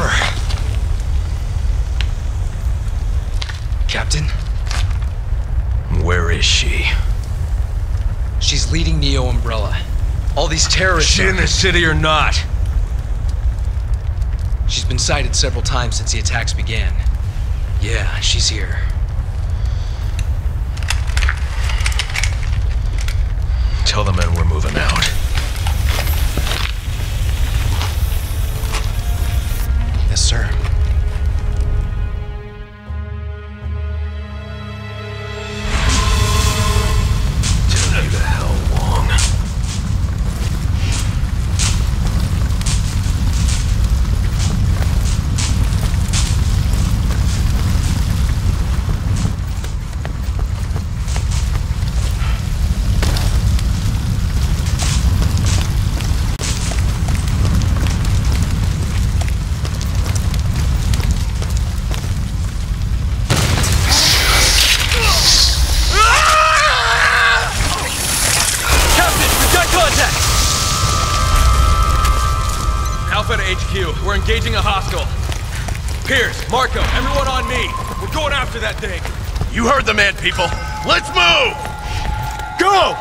Captain? Where is she? She's leading Neo Umbrella. All these terrorists Is she in the city or not? She's been sighted several times since the attacks began. Yeah, she's here. Tell the men we're moving out. Yes, sir. Tell you to hell long. We're engaging a hostile. Piers, Marco, everyone on me. We're going after that thing. You heard the man, people. Let's move! Go!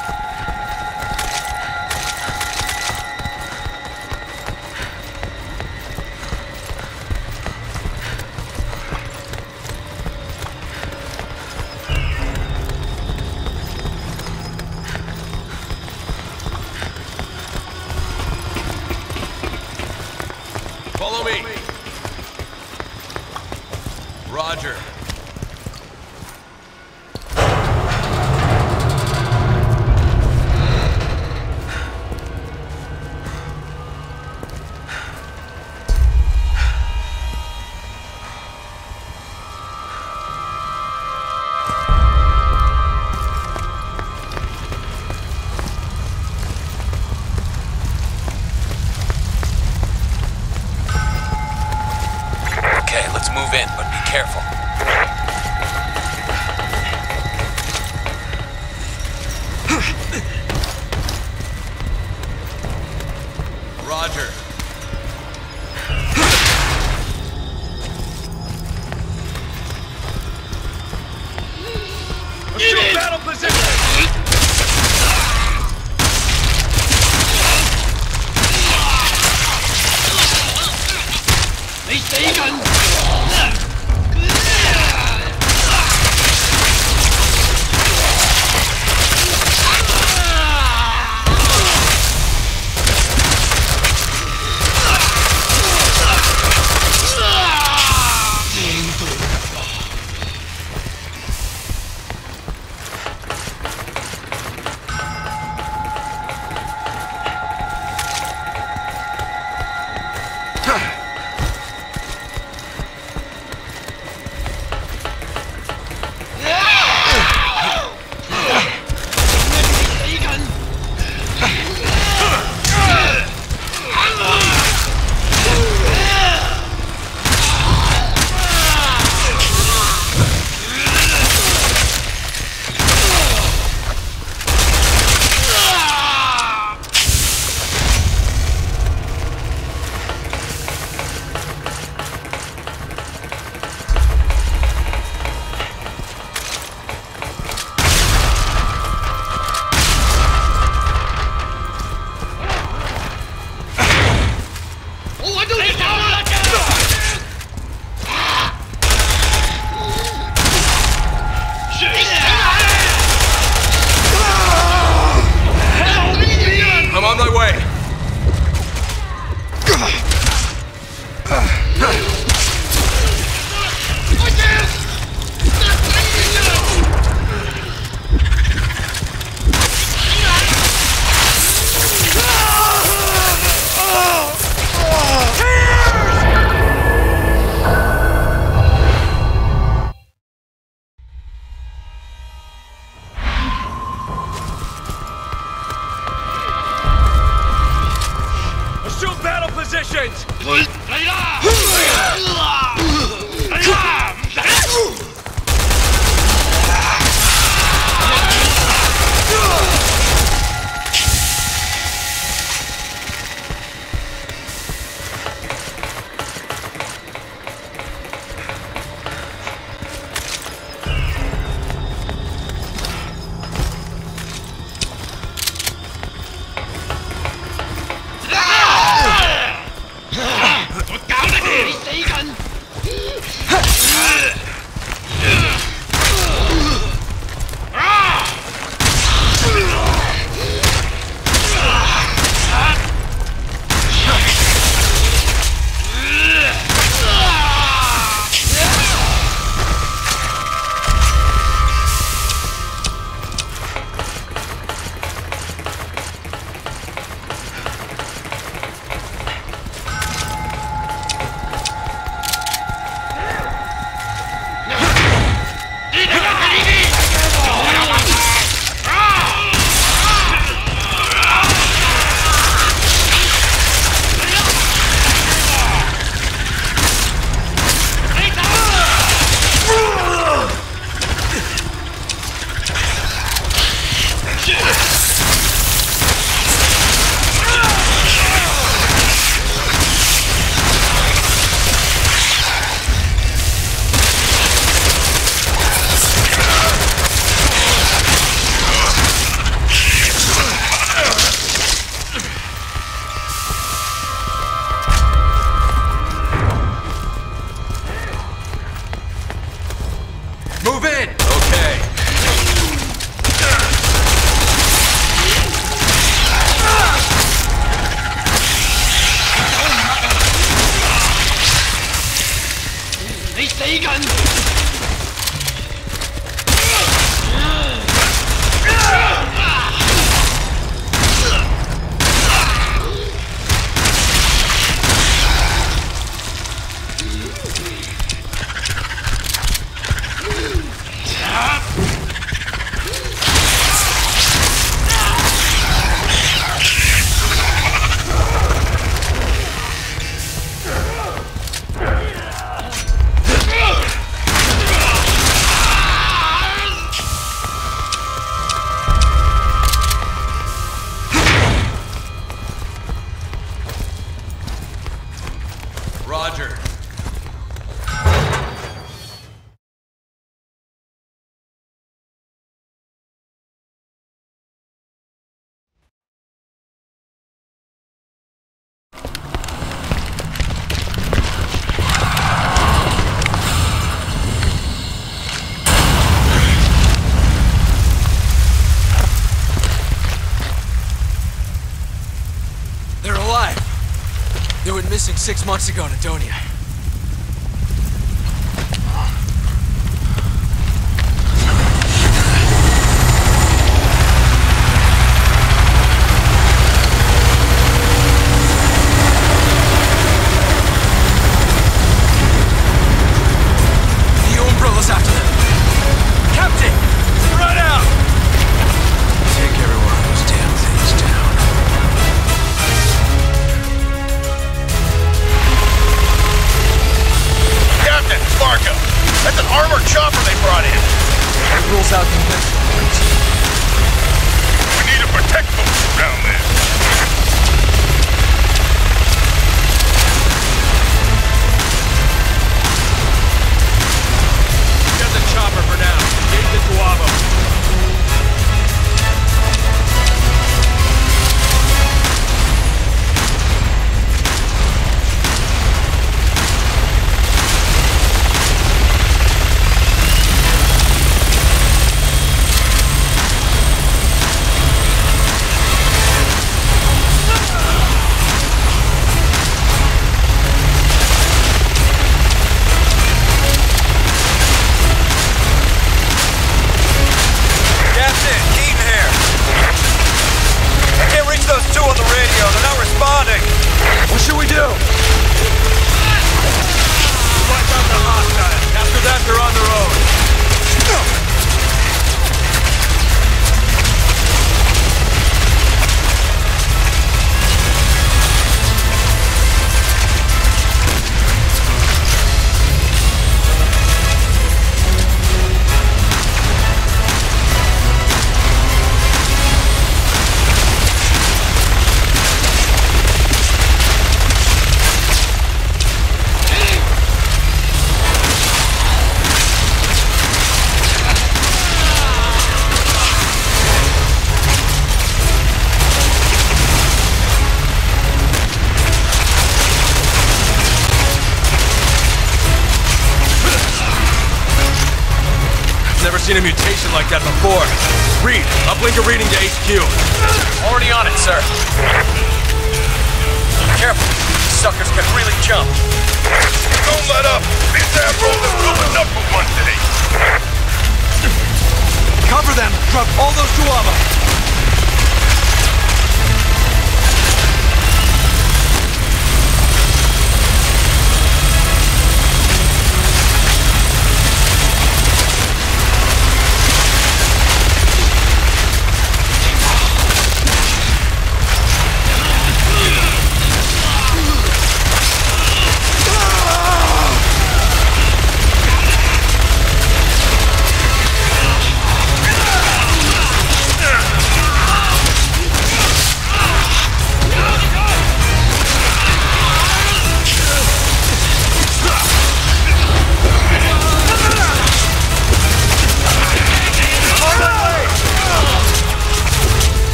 Follow me. Roger. Let's move in, but be careful. Roger. Assume battle position! Stay gun! Roger. They're alive. They went missing 6 months ago in Adonia. The Umbrella's after them. Captain! Run out! Take every one of those damn things down. Captain, it's Marco. That's an armored chopper they brought in. It rules out conventional ones. We need a protect post around there. Get the chopper for now. Engage the Guavo. Captain, Keaton here. I can't reach those two on the radio. They're not responding. What should we do? Wipe out the hostiles. After that, they're on their own. Never seen a mutation like that before. Reed, uplink a reading to HQ. Already on it, sir. Careful. These suckers can really jump. Don't let up. These assholes have proved enough for one day. Cover them. Drop all those Guavo.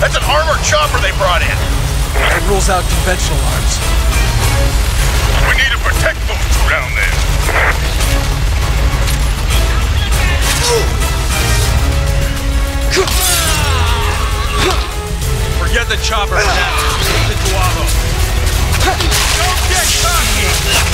That's an armored chopper they brought in. It rules out conventional arms. We need to protect those two down there. Forget the chopper for now. Take the Guavo. Don't get cocky!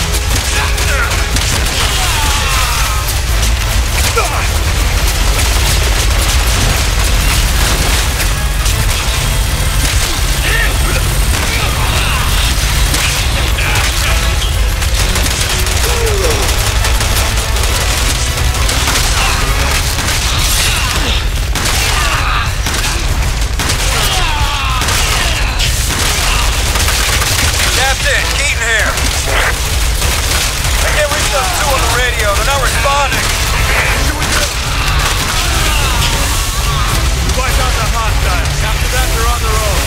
Captain, Keaton here. I can't reach those two on the radio. They're not responding. We wiped out the hostiles. After that, they're on their own.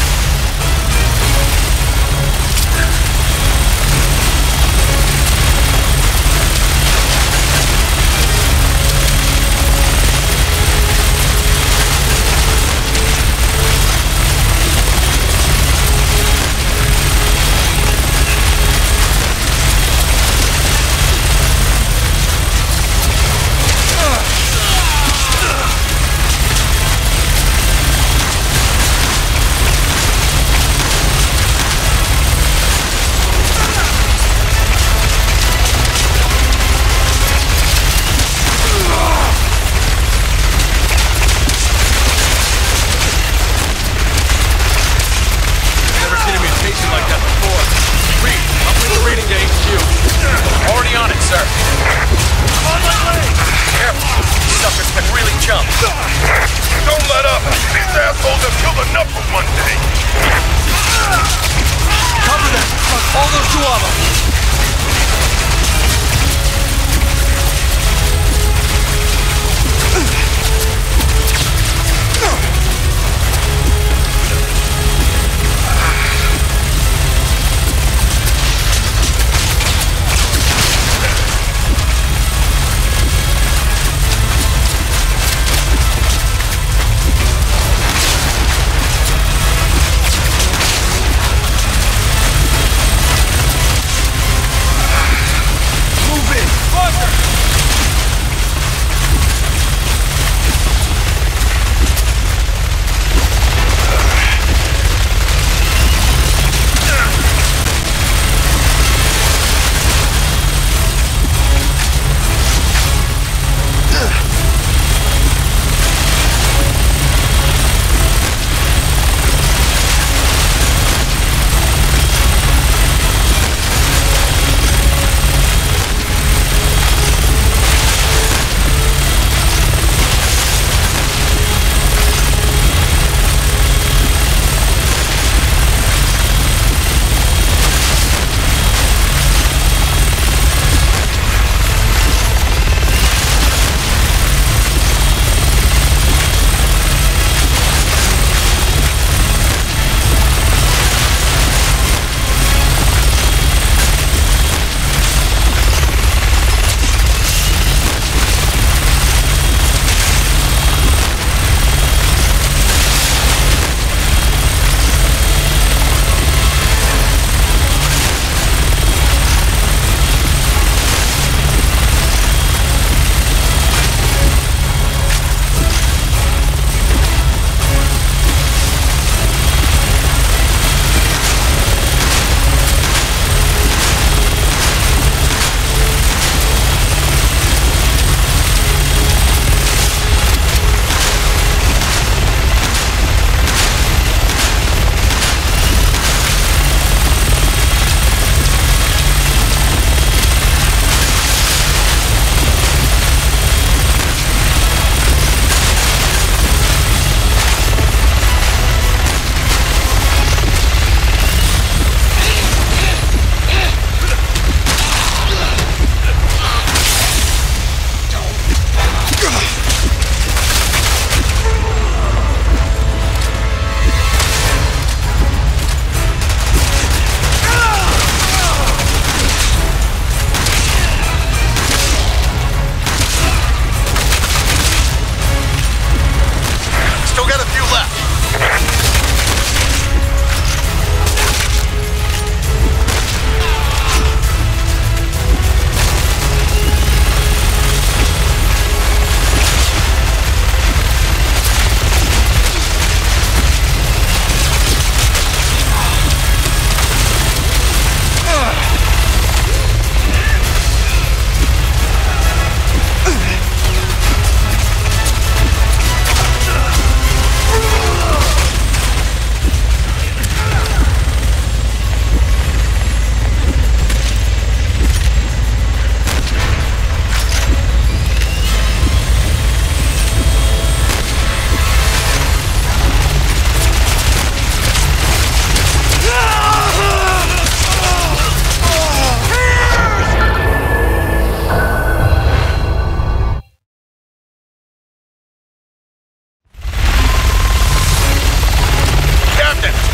Already on it, sir. I'm on my way! Careful. These suckers can really jump. Don't let up. These assholes have killed enough for one day. Cover them! All those two of them!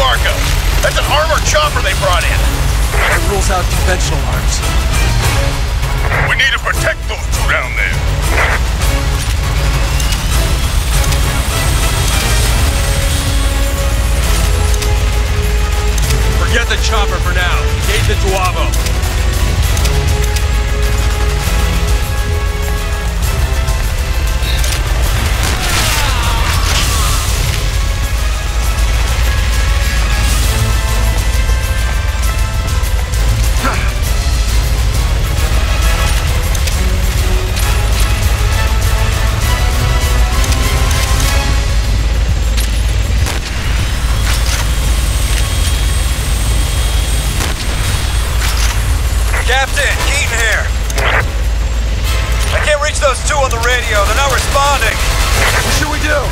Marco. That's an armored chopper they brought in. That rules out conventional arms. We need to protect those two down there. Forget the chopper for now. Engage the Duavo. Captain, Keaton here. I can't reach those two on the radio. They're not responding. What should we do?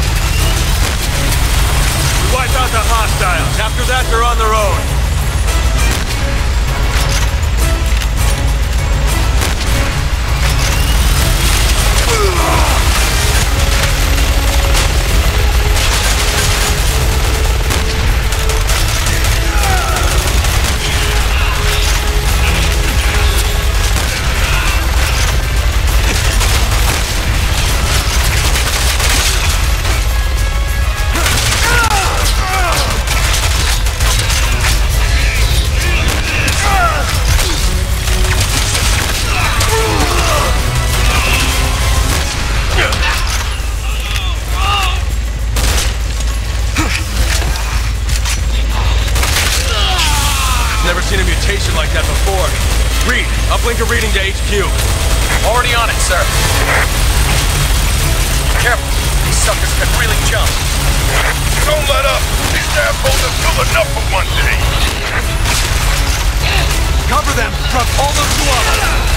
We wipe out the hostiles. After that, they're on their own. Never seen a mutation like that before. Reed, uplink a reading to HQ. Already on it, sir. Careful. These suckers can really jump. Don't let up. These damn boats have filled enough for one day. Cover them. Drop all those Duavos.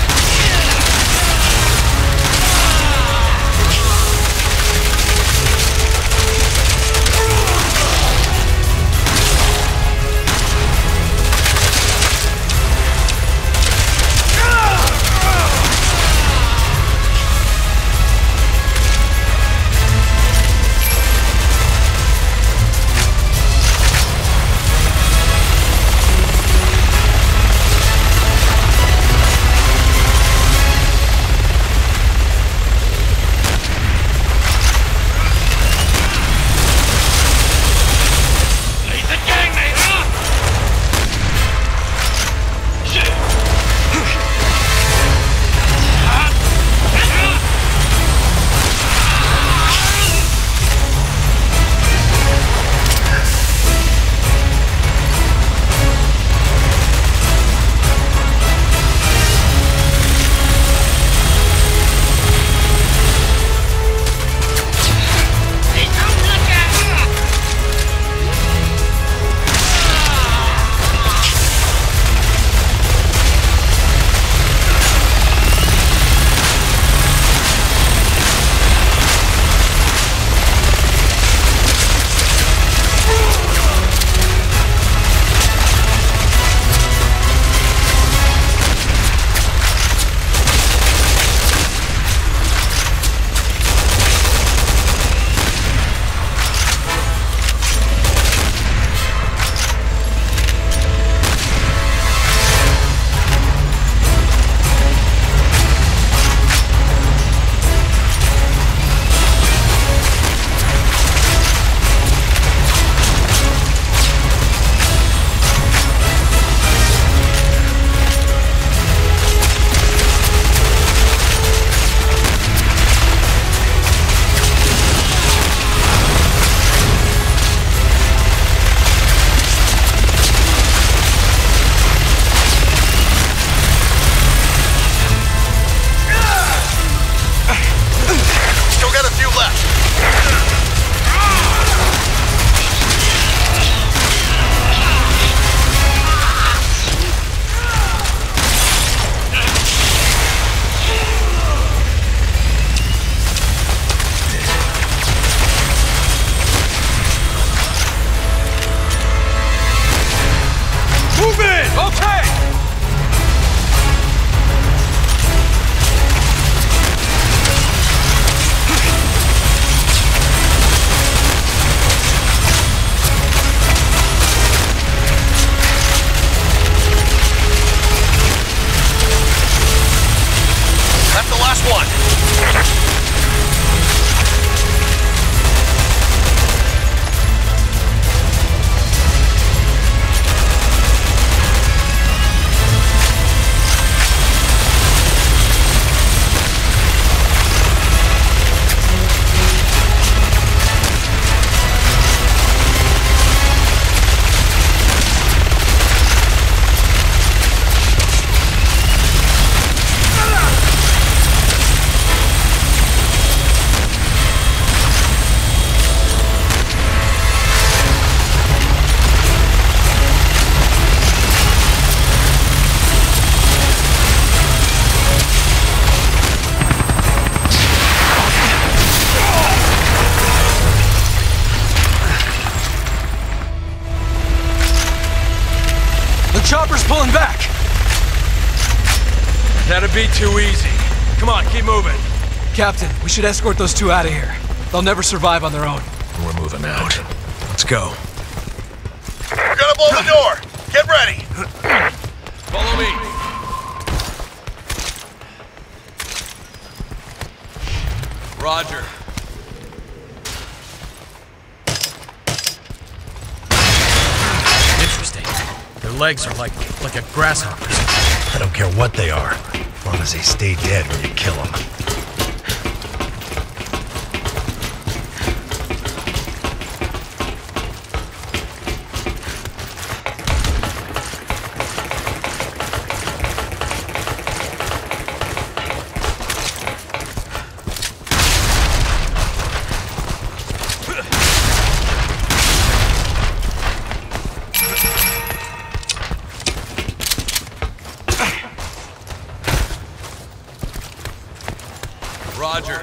chopper's pulling back! That'd be too easy. Come on, keep moving. Captain, we should escort those two out of here. They'll never survive on their own. We're moving out. Let's go. We're gonna blow the door! Get ready! Follow me. Roger. Interesting. Their legs are like a grasshopper's. I don't care what they are, as long as they stay dead when you kill them. Roger.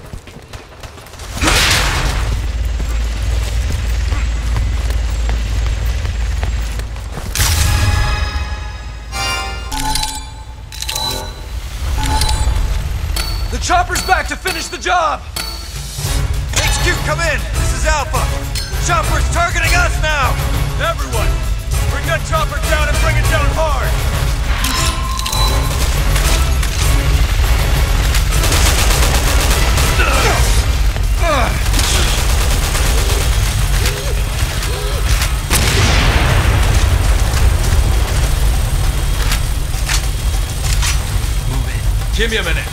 The chopper's back to finish the job! HQ, come in! This is Alpha! Chopper's targeting us now! Everyone, bring that chopper down and bring it down hard! Give me a minute.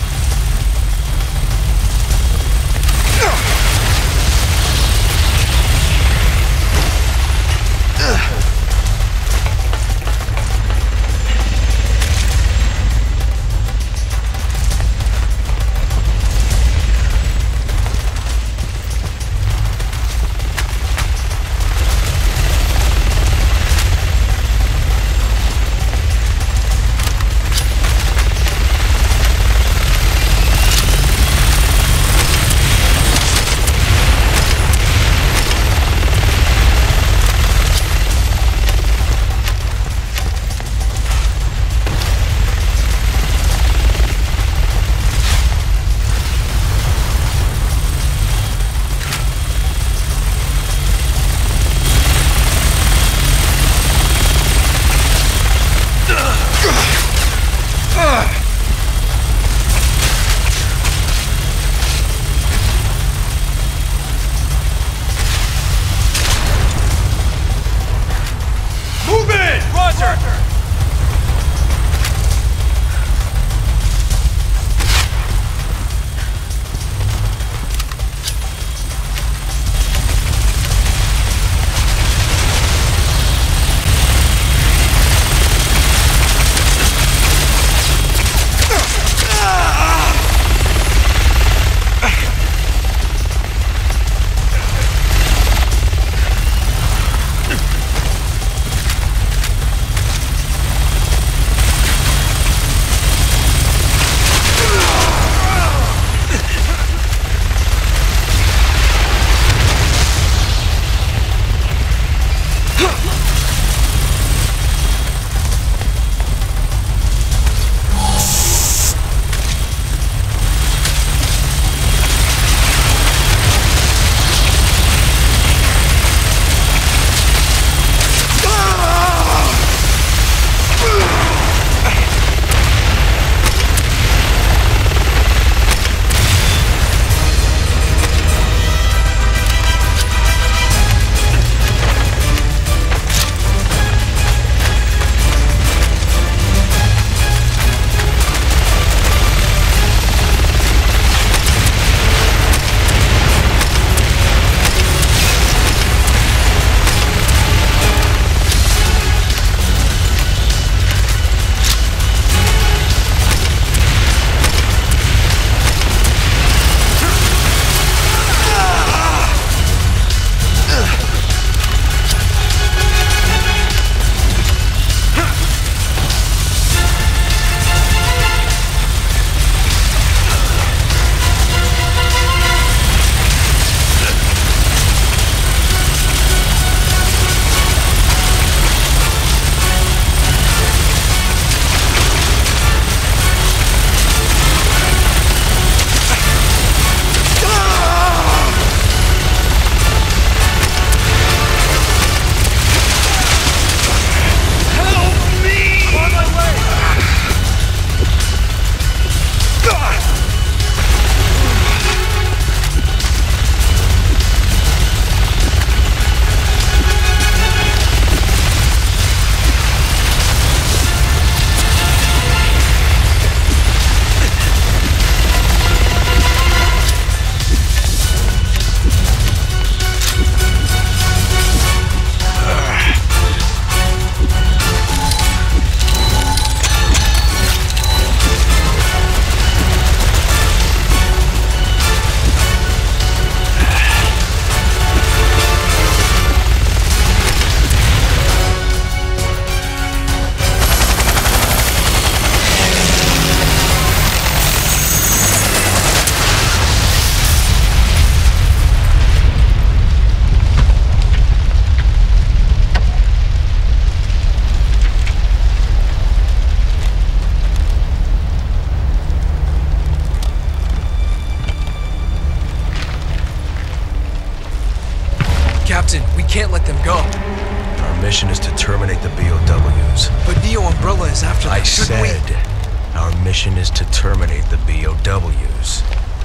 Captain, we can't let them go. Our mission is to terminate the BOWs. But Neo Umbrella is after them. I said our mission is to terminate the BOWs.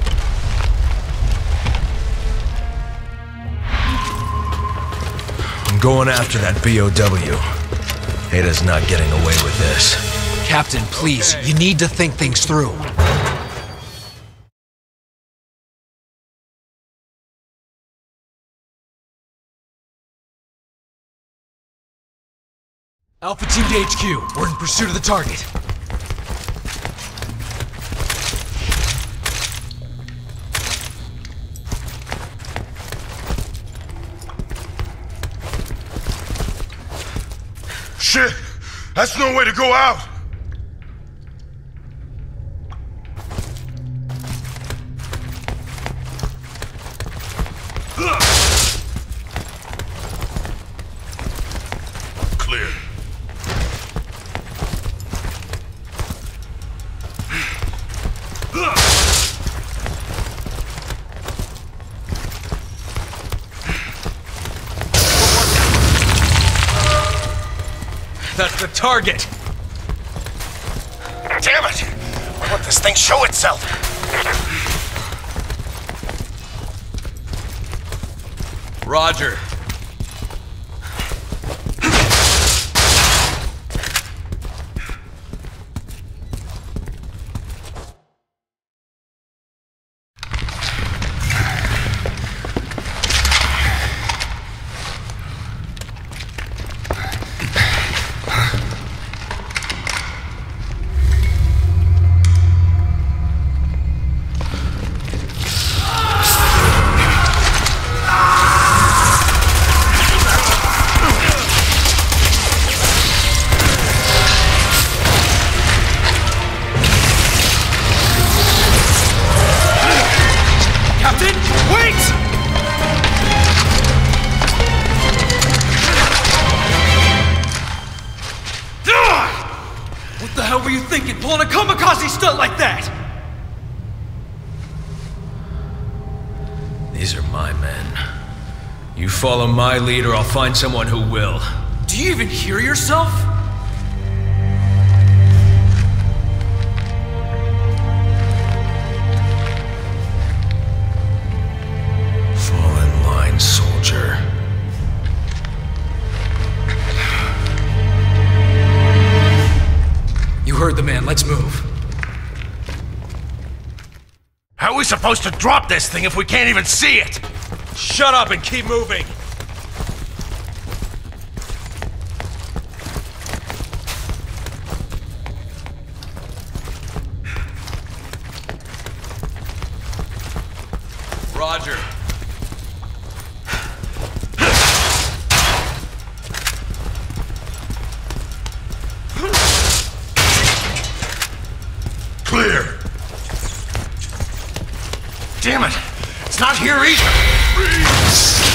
I'm going after that BOW. Ada's not getting away with this. Captain, please, you need to think things through. Alpha Team to HQ. We're in pursuit of the target. Shit! That's no way to go out! Clear. That's the target! Damn it! Why won't this thing show itself? Roger. Pulling a kamikaze stunt like that! These are my men. You follow my lead or I'll find someone who will. Do you even hear yourself? Fall in line, soldier. You heard the man, let's move. How are we supposed to drop this thing if we can't even see it? Shut up and keep moving! Roger. Clear. Damn it! It's not here either!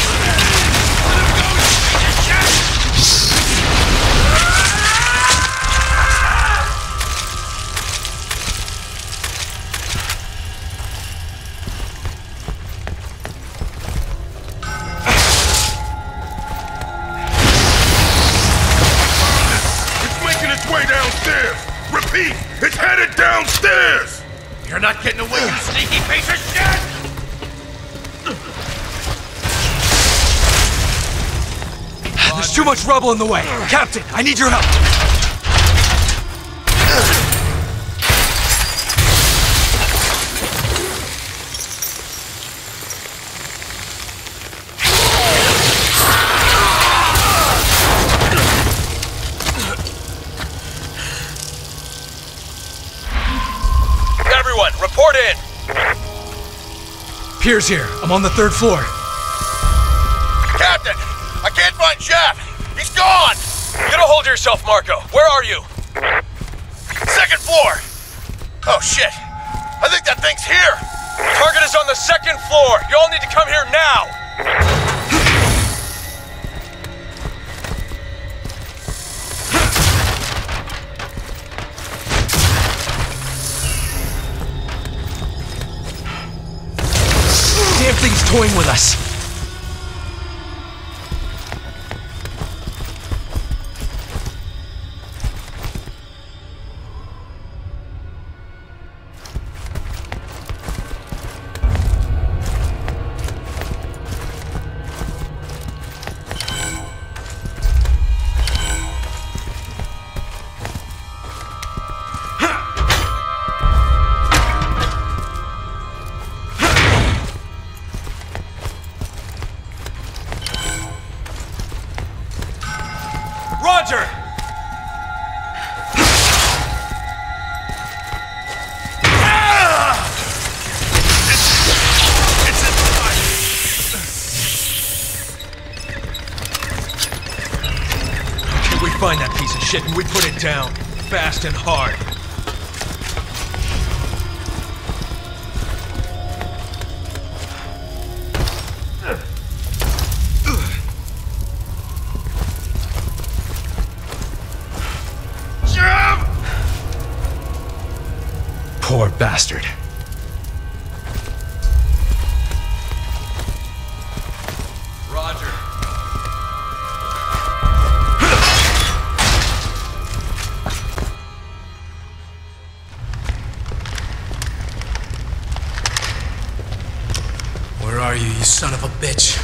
It's making its way downstairs! Repeat, it's headed downstairs! You're not getting away, you sneaky piece of shit! There's too much rubble in the way. Captain, I need your help. Everyone, report in! Piers here. I'm on the 3rd floor. Captain! I can't find Jeff! He's gone! Get a hold of yourself, Marco. Where are you? 2nd floor! Oh shit! I think that thing's here! Target is on the 2nd floor. You all need to come here now! Damn thing's toying with us. Roger! We find that piece of shit and we put it down, fast and hard. Poor bastard. Roger. Where are you son of a bitch?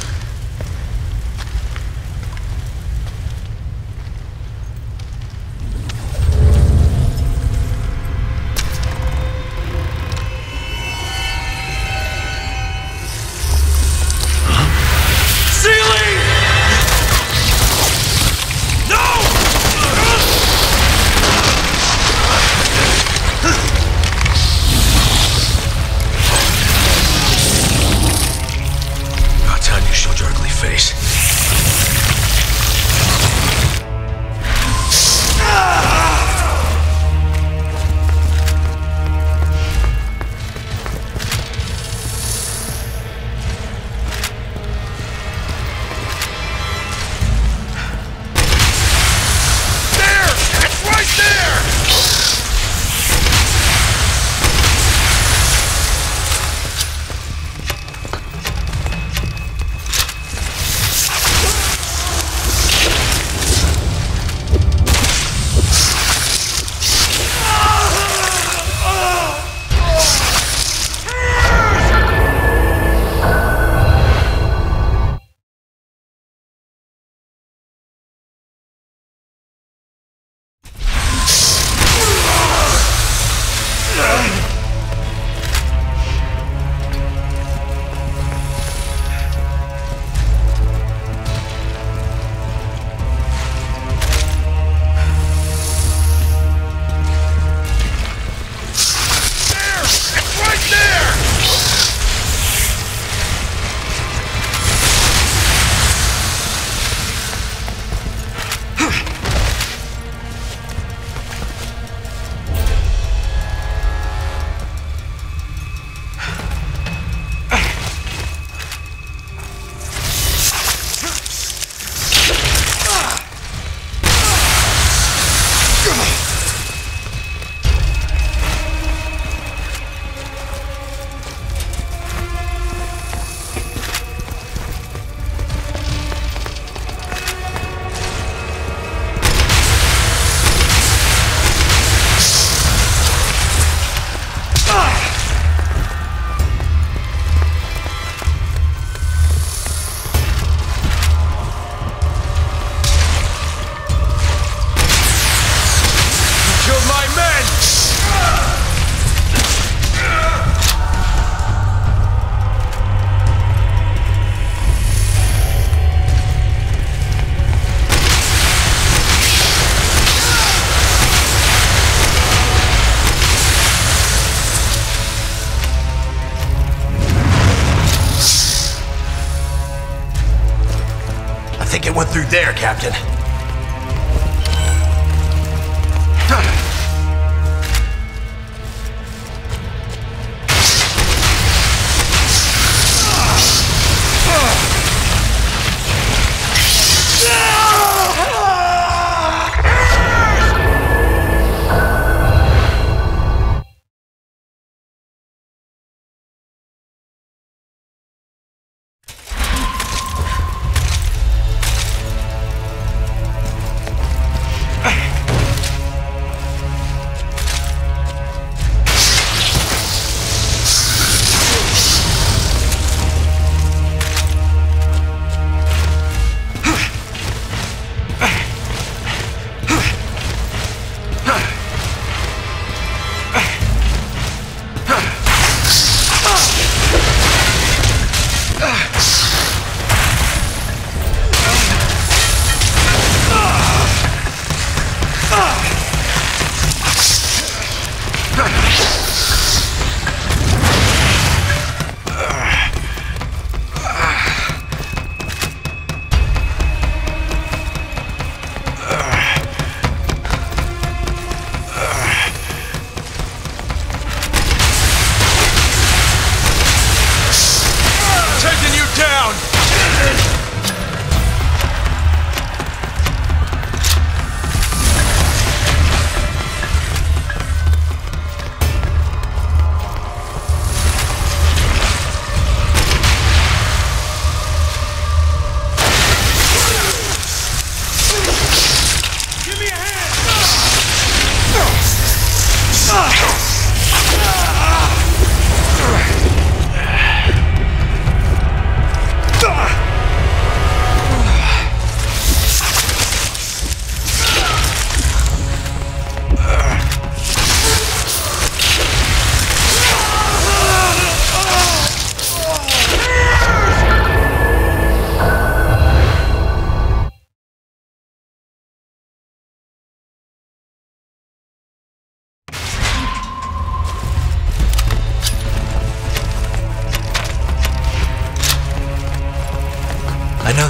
It went through there, Captain.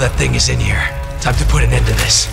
that thing is in here. Time to put an end to this.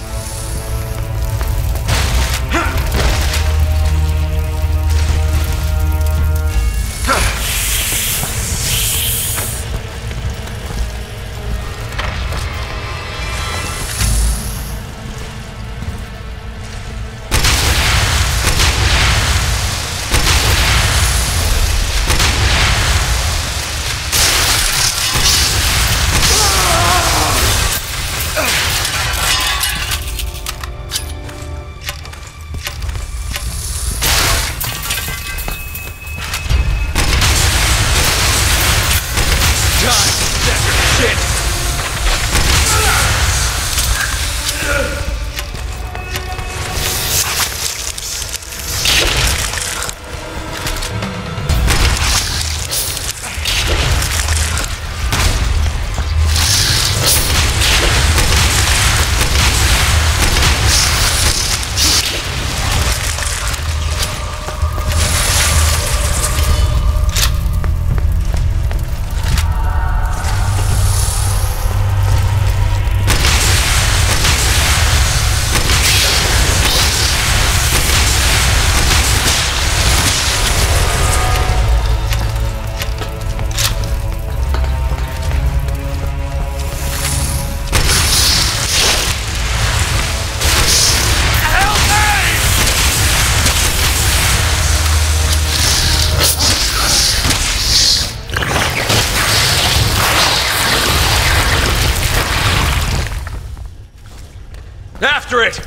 After it!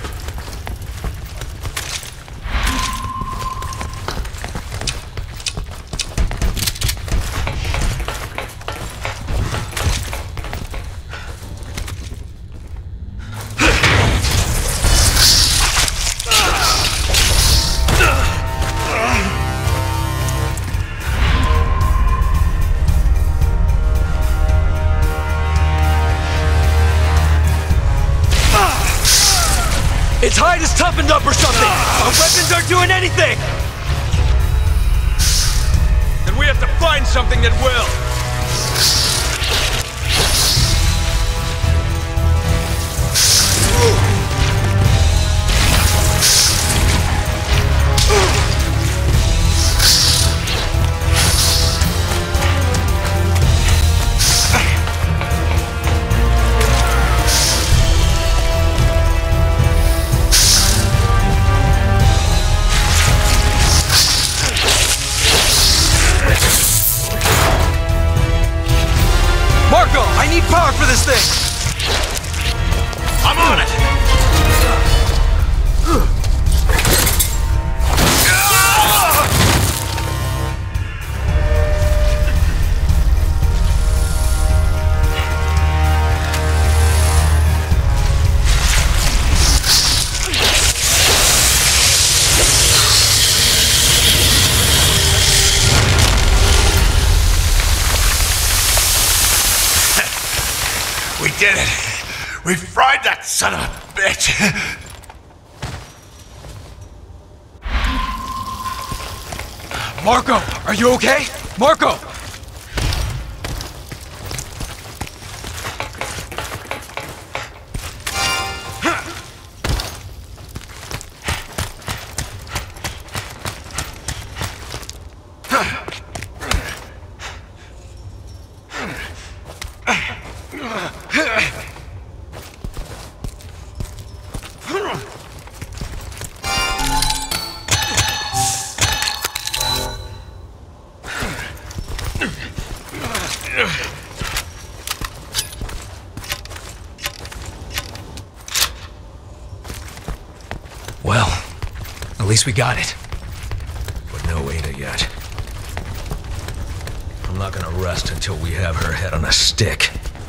Its hide is toughened up or something! Our weapons aren't doing anything! Then we have to find something that will! I need power for this thing! I'm on it! We did it! We fried that son of a bitch! Marco, are you okay? Marco! Well, at least we got it. But no Ada yet. I'm not gonna rest until we have her head on a stick.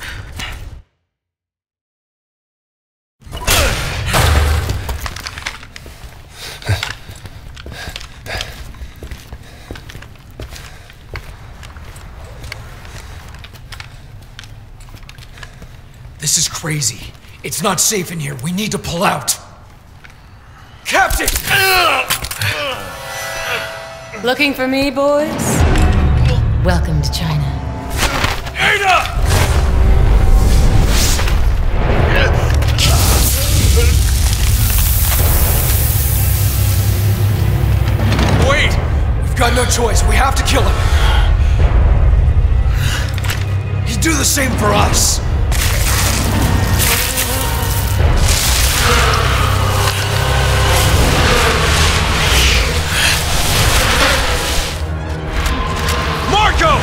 This is crazy. It's not safe in here. We need to pull out. Captain! Looking for me, boys? Welcome to China. Ada! no choice. We have to kill him. He'd do the same for us. Marco!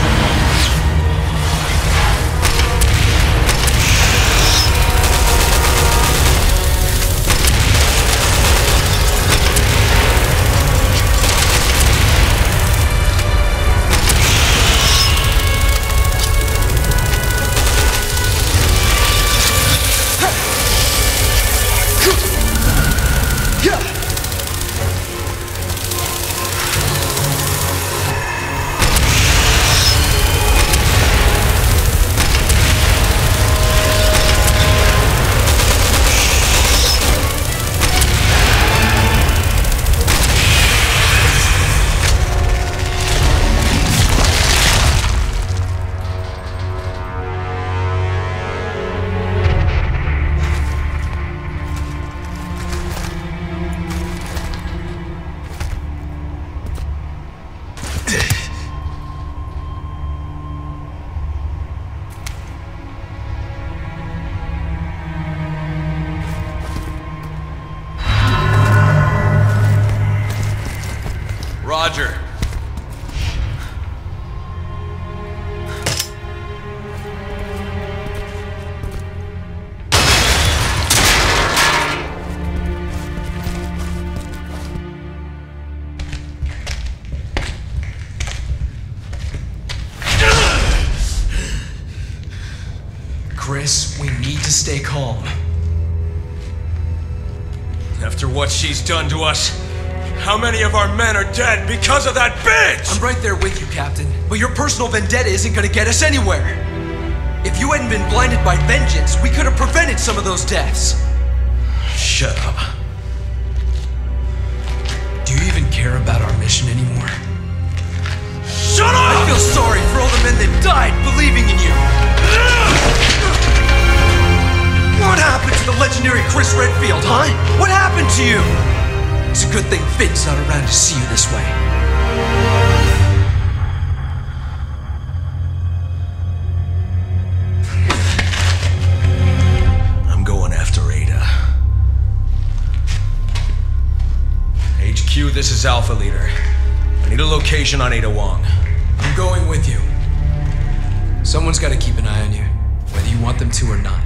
Roger. Chris, we need to stay calm. After what she's done to us, how many of our men are dead because of that bitch? I'm right there with you, Captain. But your personal vendetta isn't gonna get us anywhere. If you hadn't been blinded by vengeance, we could have prevented some of those deaths. Shut up. Do you even care about our mission anymore? Shut up! I feel sorry for all the men that died believing in you. What happened to the legendary Chris Redfield, huh? What happened to you? It's a good thing Finn's not around to see you this way. I'm going after Ada. HQ, this is Alpha Leader. I need a location on Ada Wong. I'm going with you. Someone's got to keep an eye on you, whether you want them to or not.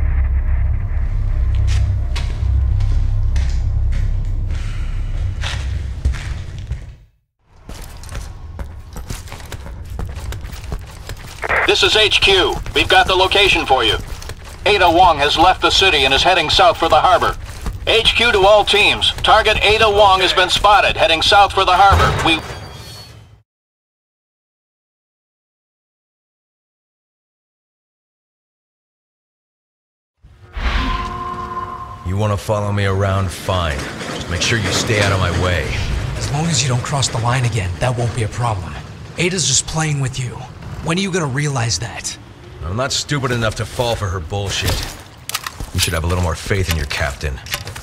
This is HQ. We've got the location for you. Ada Wong has left the city and is heading south for the harbor. HQ to all teams. Target Ada Wong has been spotted, heading south for the harbor. You want to follow me around? Fine. Just make sure you stay out of my way. As long as you don't cross the line again, that won't be a problem. Ada's just playing with you. When are you gonna realize that? I'm not stupid enough to fall for her bullshit. You should have a little more faith in your captain.